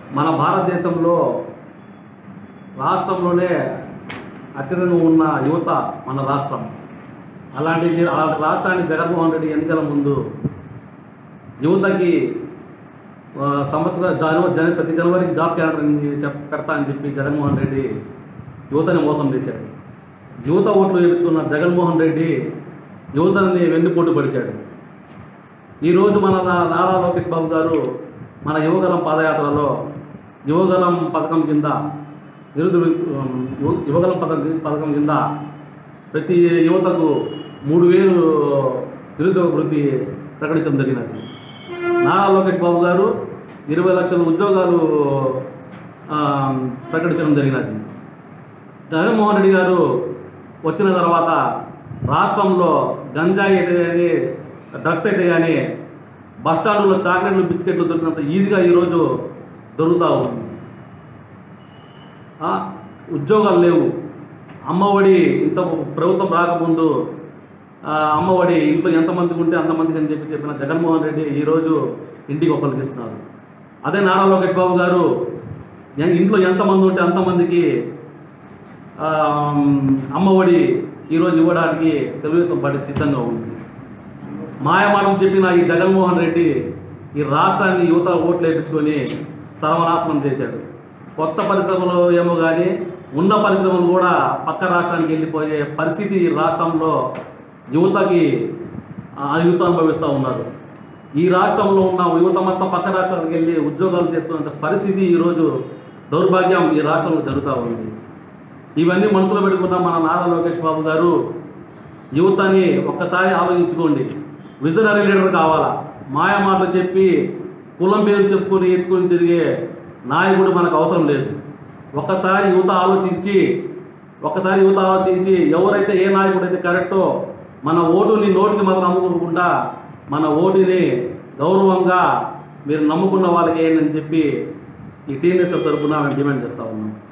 మన భారతదేశంలో రాష్ట్రంలోనే అత్యధికంగా ఉన్న యువత మన రాష్ట్రం. అలాంటి రాష్ట్రానికి జగన్మోహన్ రెడ్డి ఎన్నికల ముందు యువతకి ప్రతి జనవరికి జాబ్ క్యాలెండర్ పెడతా అని చెప్పి జగన్మోహన్ రెడ్డి యువతని మోసం చేశాడు. యువత ఓట్లు వేయించుకున్న జగన్మోహన్ రెడ్డి యువతని వెన్నుపోటు పడిచాడు. ఈరోజు మన నారా లోకేష్ బాబు గారు మన యువగలం పాదయాత్రలో యువగలం పథకం కింద యువగలం పథకం కింద ప్రతి యువతకు 3,000 నిరుద్యోగ వృత్తి ప్రకటించడం జరిగినది. నారా లోకేష్ బాబు గారు 20 లక్షల ఉద్యోగాలు ప్రకటించడం జరిగినది. జగన్మోహన్ రెడ్డి గారు వచ్చిన తర్వాత రాష్ట్రంలో గంజాయి అయితే కానీ డ్రగ్స్ అయితే కానీ బస్టాండులో చాక్లెట్లు బిస్కెట్లు దొరికినంత ఈజీగా ఈరోజు దొరుకుతూ ఉంది. ఉద్యోగాలు లేవు. అమ్మఒడి ఇంత ప్రభుత్వం రాకముందు అమ్మఒడి ఇంట్లో ఎంతమందికి ఉంటే అంతమందికి అని చెప్పిన జగన్మోహన్ రెడ్డి ఈరోజు ఇంటికి ఒకరికి ఇస్తున్నారు. అదే నారా లోకేష్ బాబు గారు ఇంట్లో ఎంతమంది ఉంటే అంతమందికి అమ్మఒడి ఈరోజు ఇవ్వడానికి తెలుగుదేశం పార్టీ సిద్ధంగా ఉంది. మాయమాటం చెప్పిన ఈ జగన్మోహన్ రెడ్డి ఈ రాష్ట్రాన్ని యువత ఓట్లు వేయించుకొని సర్వనాశనం చేశాడు. కొత్త పరిశ్రమలు ఏమో కానీ ఉన్న పరిశ్రమలు కూడా పక్క రాష్ట్రానికి వెళ్ళిపోయే పరిస్థితి ఈ రాష్ట్రంలో యువతకి యువత అనుభవిస్తూ ఉన్నారు. ఈ రాష్ట్రంలో ఉన్న యువత మొత్తం పక్క రాష్ట్రాలకు వెళ్ళి ఉద్యోగాలు చేసుకునే పరిస్థితి ఈరోజు దౌర్భాగ్యం ఈ రాష్ట్రంలో జరుగుతూ ఉంది. ఇవన్నీ మనసులో పెట్టుకున్న మన నారా లోకేష్ బాబు గారు యువతని ఒక్కసారి ఆలోచించుకోండి. విజనరీ లీడర్ కావాలా. మాయమాటలు చెప్పి కులం పేరు చెప్పుకొని ఎత్తుకొని తిరిగే నాయకుడు మనకు అవసరం లేదు. ఒక్కసారి యువత ఆలోచించి ఎవరైతే ఏ నాయకుడు అయితే కరెక్టో మన ఓటుని నోటికి మాత్రం నమ్ముకోకుండా మన ఓటుని గౌరవంగా మీరు నమ్ముకున్న వాళ్ళకి ఏంటని చెప్పి ఈ టీఎన్ఎస్ తరఫున మేము డిమాండ్ చేస్తూ ఉన్నాం.